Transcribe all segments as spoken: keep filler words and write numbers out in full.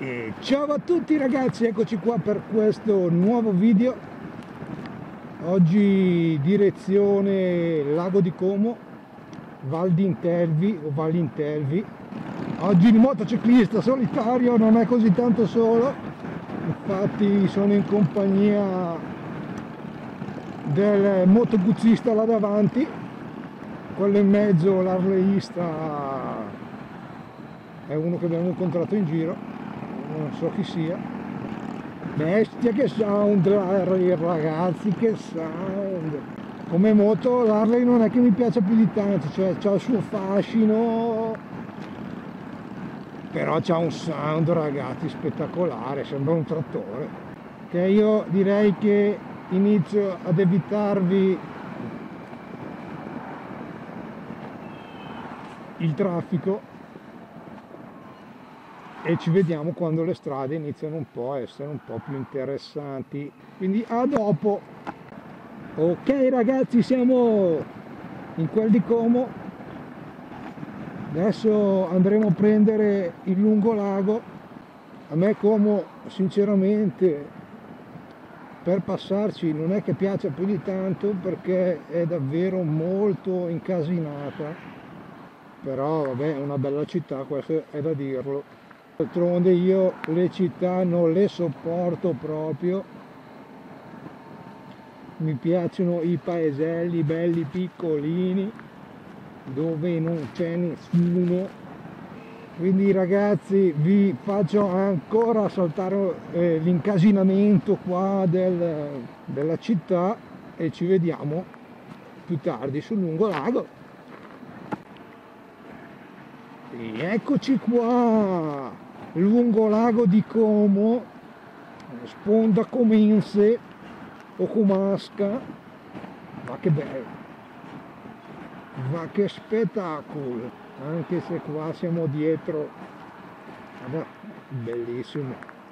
E ciao a tutti ragazzi, eccoci qua per questo nuovo video. Oggi direzione Lago di Como, Val di Intelvi o Val Intelvi. Oggi il motociclista solitario non è così tanto solo, infatti sono in compagnia del motoguzzista là davanti, quello in mezzo, l'arleista, è uno che abbiamo incontrato in giro. Non so chi sia. Bestia che sound l'Harley, ragazzi, che sound. Come moto l'Harley non è che mi piace più di tanto, cioè c'ha il suo fascino, però c'ha un sound, ragazzi, spettacolare, sembra un trattore. Che io direi che inizio ad evitarvi il traffico e ci vediamo quando le strade iniziano un po' a essere un po' più interessanti, quindi a dopo. Ok ragazzi, siamo in quel di Como, adesso andremo a prendere il lungolago. A me Como sinceramente per passarci non è che piaccia più di tanto, perché è davvero molto incasinata, però vabbè, è una bella città, questo è da dirlo. D'altronde io le città non le sopporto proprio, mi piacciono i paeselli belli piccolini dove non c'è nessuno. Quindi ragazzi, vi faccio ancora saltare eh, l'incasinamento qua del, della città e ci vediamo più tardi sul lungolago. E eccoci qua, lungolago di Como, sponda Comense o Comasca. Ma che bello, ma che spettacolo, anche se qua siamo dietro. Vabbè, bellissimo,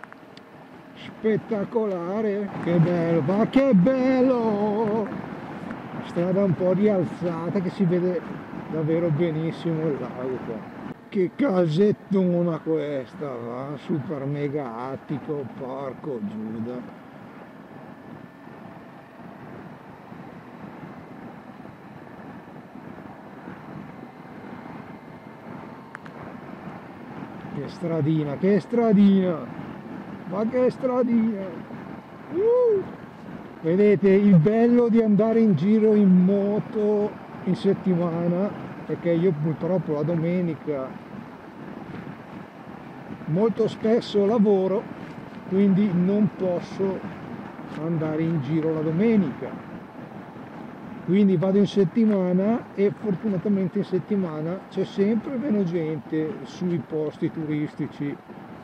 spettacolare, che bello, ma che bello, la strada un po' rialzata che si vede davvero benissimo il lago qua. Che casettona questa, va? Super mega attico, porco Giuda. Che stradina, che stradina, ma che stradina. Uh! Vedete il bello di andare in giro in moto in settimana, perché io purtroppo la domenica molto spesso lavoro, quindi non posso andare in giro la domenica, quindi vado in settimana e fortunatamente in settimana c'è sempre meno gente sui posti turistici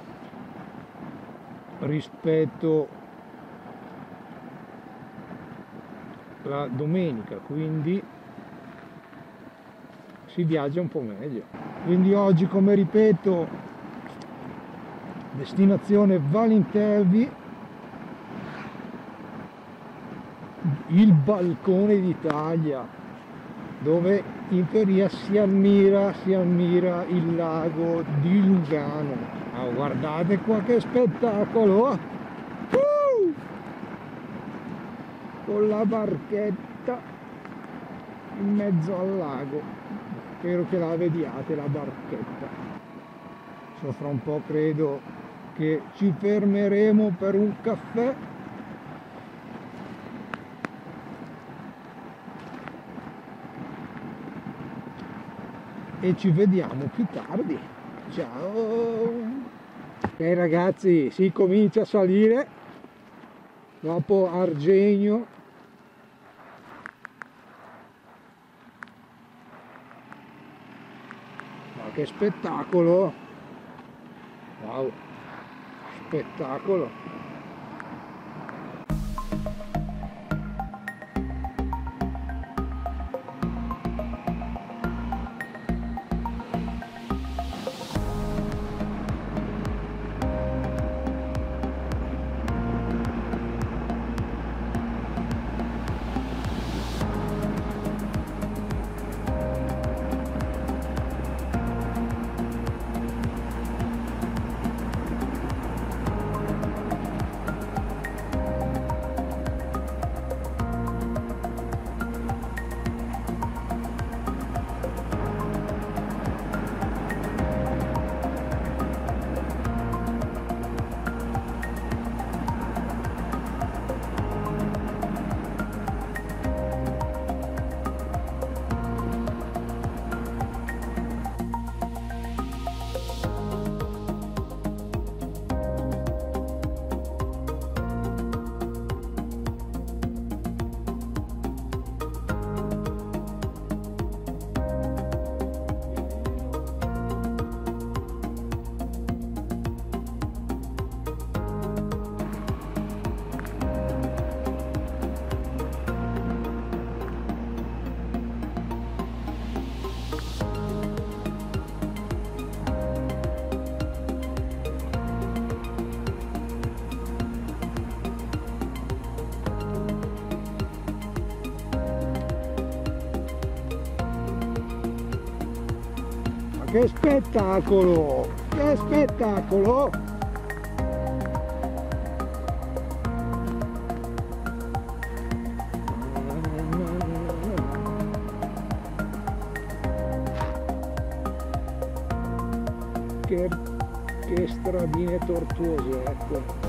rispetto alla domenica, quindi si viaggia un po' meglio. Quindi oggi, come ripeto, destinazione Val Intelvi, il balcone d'Italia, dove in teoria si ammira, si ammira il lago di Lugano. Oh, guardate qua che spettacolo! Uh! Con la barchetta in mezzo al lago, spero che la vediate la barchetta. So, fra un po' credo che ci fermeremo per un caffè. E ci vediamo più tardi. Ciao. Ok ragazzi, si comincia a salire dopo Argenio. Ma che spettacolo, wow, spettacolo. che spettacolo! Che spettacolo! Che, che stradine tortuose, ecco.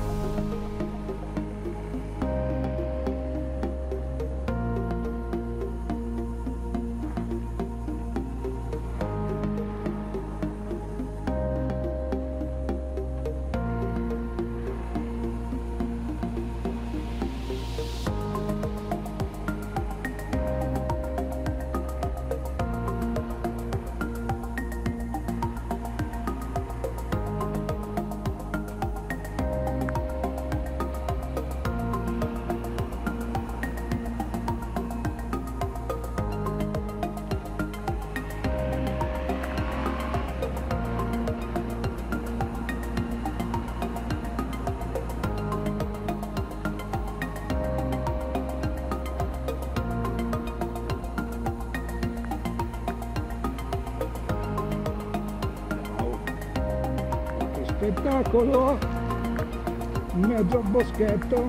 Spettacolo in mezzo al boschetto.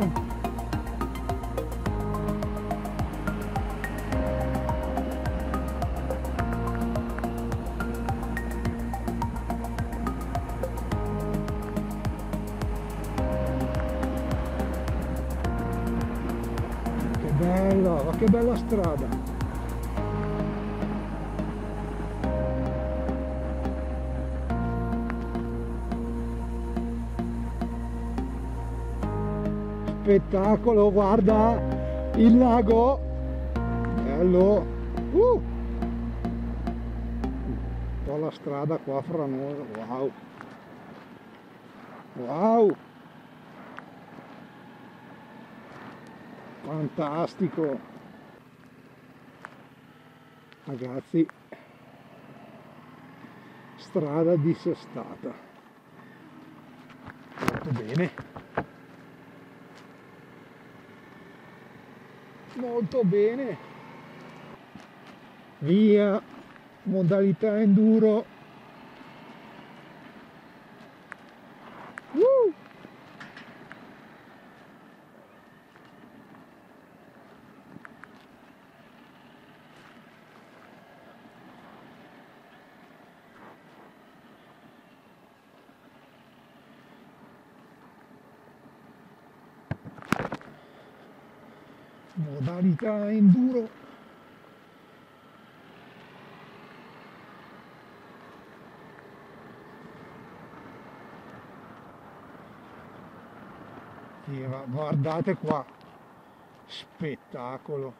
Che bella, ma che bella strada. Spettacolo, guarda il lago, bello, uh! Un po' la strada qua franosa, wow, wow, fantastico, ragazzi, strada dissestata, molto bene. Molto bene, via, modalità enduro. uh! Modalità enduro. Sì, ma guardate qua, spettacolo.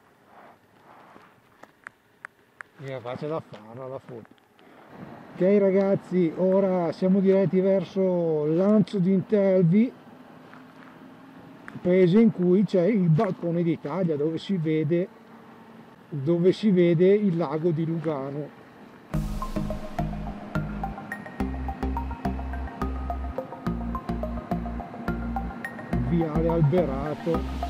Io faccio da farla la foto. Ok ragazzi, ora siamo diretti verso Lanzo d'Intelvi, paese in cui c'è il balcone d'Italia, dove si vede dove si vede il lago di Lugano. Viale alberato.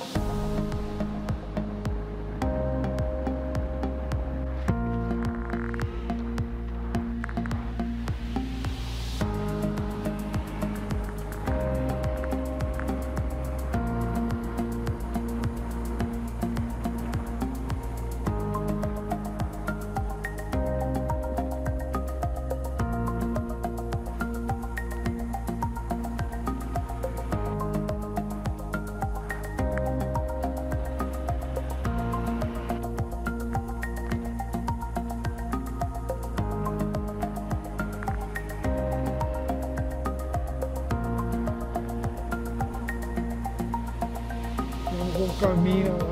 Con cammino.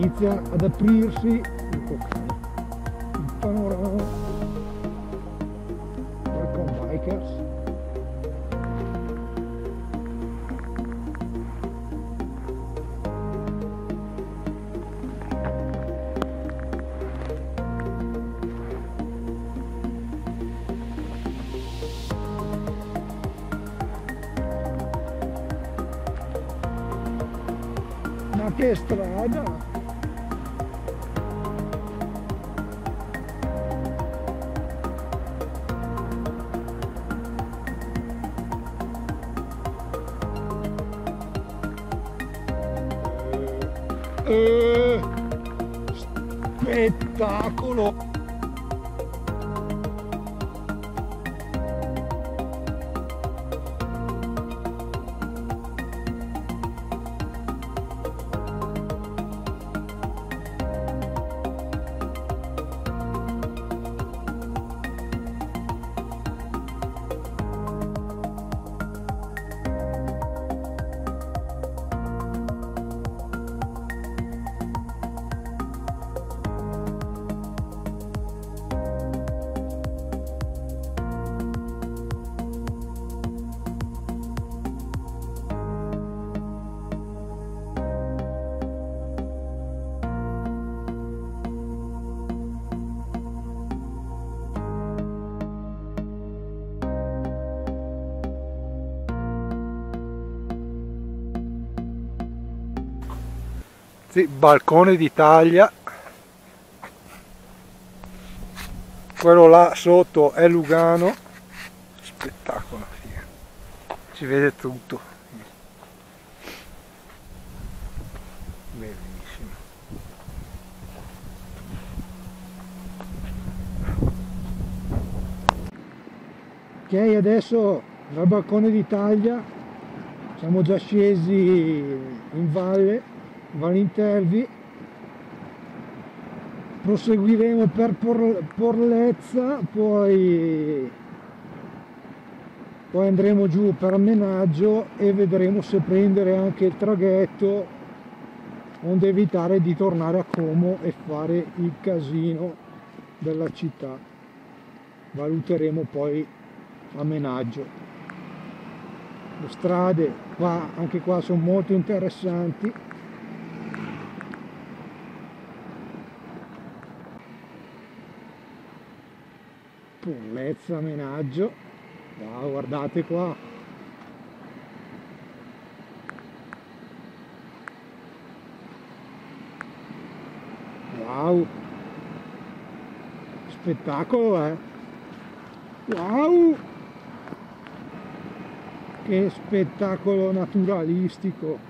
inizia ad aprirsi il panorama del Comebikers. Ma che strada! Eh, spettacolo! Sì, balcone d'Italia, quello là sotto è Lugano, spettacolo, si vede tutto, bellissimo. Ok, adesso dal balcone d'Italia siamo già scesi in valle, Valintervi, proseguiremo per Por Porlezza, poi, poi andremo giù per Menaggio e vedremo se prendere anche il traghetto, onde evitare di tornare a Como e fare il casino della città. Valuteremo poi a Menaggio. Le strade qua, anche qua sono molto interessanti. Porlezza, Menaggio, wow, guardate qua, wow, spettacolo, eh, wow, che spettacolo naturalistico.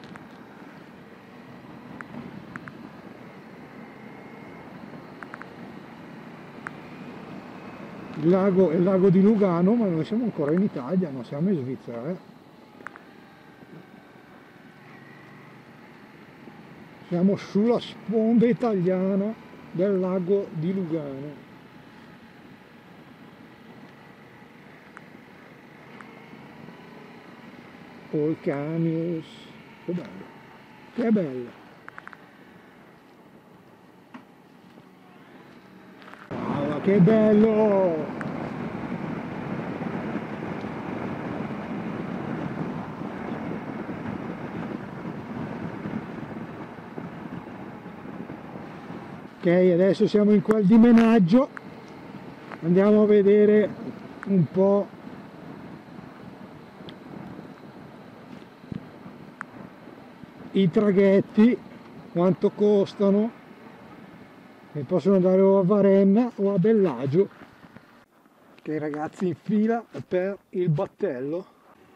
Il lago è il lago di Lugano, ma noi siamo ancora in Italia, non siamo in Svizzera. Eh? Siamo sulla sponda italiana del lago di Lugano. Volcanius, che bello, che bello. Wow, che bello! Ok, adesso siamo in quel di Menaggio, andiamo a vedere un po' i traghetti, quanto costano, e possono andare o a Varenna o a Bellagio. Ok ragazzi, in fila per il battello.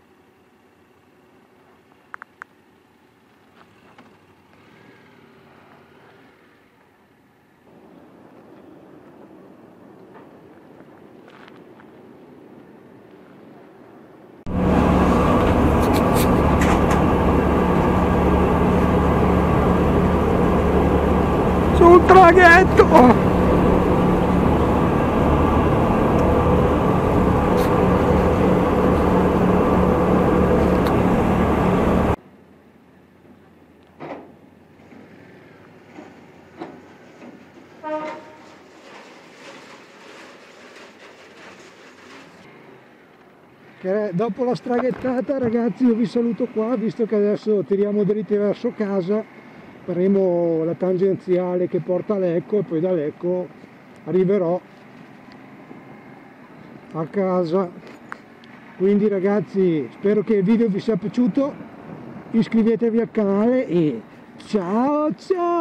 Sul traghetto! che dopo la straghettata, ragazzi, io vi saluto qua, visto che adesso tiriamo dritti verso casa, faremo la tangenziale che porta a Lecco e poi da Lecco arriverò a casa. Quindi ragazzi, spero che il video vi sia piaciuto, iscrivetevi al canale e ciao ciao!